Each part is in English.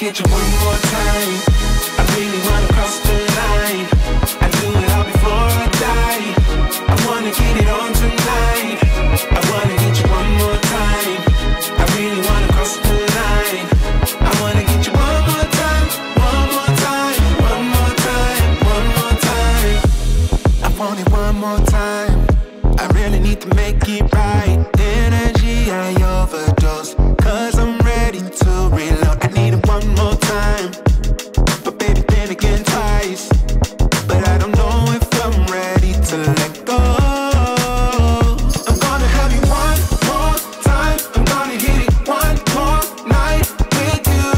get you one more time. I really wanna cross the line. I do it all before I die. I wanna get it on tonight. I wanna get you one more time. I really wanna cross the line. I wanna get you one more time, one more time, one more time, one more time. I want it one more time. I really need to make it right. Energy I overdose, 'cause I'm ready to reload. I need it one more time, but baby then again twice. But I don't know if I'm ready to let go. I'm gonna have you one more time. I'm gonna hit it one more night with you,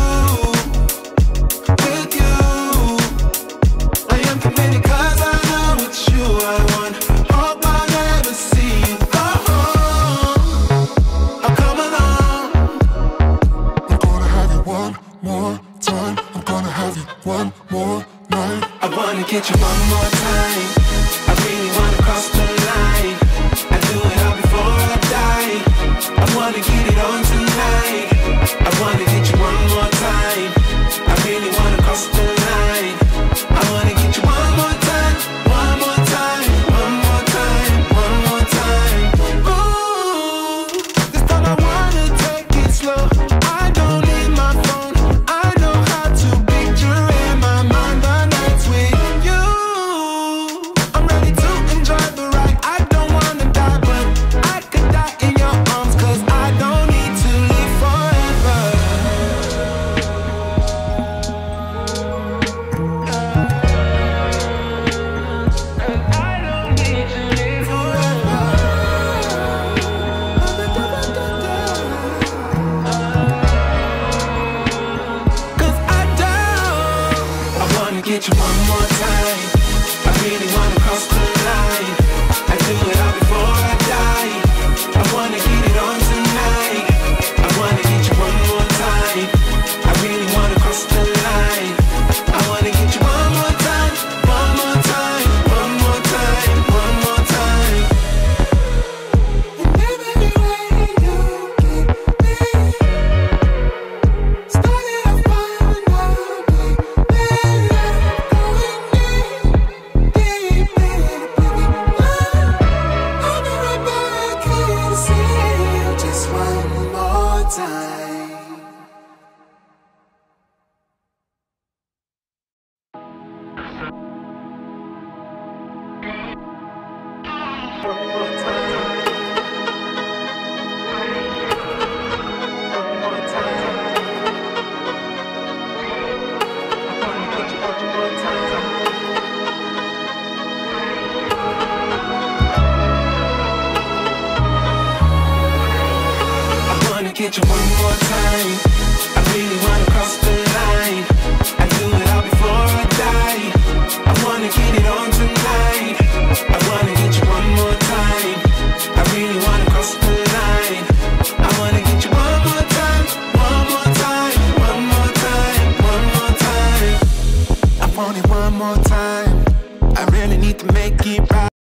with you. I am committed 'cause I know it's you I want. Hope I never see you go home. I'll come along. I'm gonna have you one more time. I'm gonna have you one more night. I wanna get you one more time. I really wanna cross the line. I do it all before I die. I wanna get it on tonight. I wanna get you one more time. I really wanna cross the line. I wanna get you one more time, one more time, one more time, one more time. Ooh, this time I wanna take it slow. I don't need my phone. I know how to picture in my mind the nights with you. I'm ready to enjoy the ride. I don't wanna die, but I could die in your arms, 'cause I don't need to live forever. I don't need to live forever. 'Cause I don't. I wanna get you one more time. I really wanna cross the line. I do it all before I die. I wanna get it on tonight. I wanna get you one more time. I really wanna cross the line. I wanna get you one more time, one more time, one more time, one more time. And every way you keep me started a fire now, baby. Going deep in it, baby. I'll be right back here to see you just one more time. One more time. One more time. I wanna get you one more time. I wanna get you one more time. I really wanna cross the line. I do it all before I die. I wanna get it on tonight. I wanna get you one more time. I really wanna cross the line. I wanna get you one more time, one more time, one more time, one more time. I want it one more time. I really need to make it right.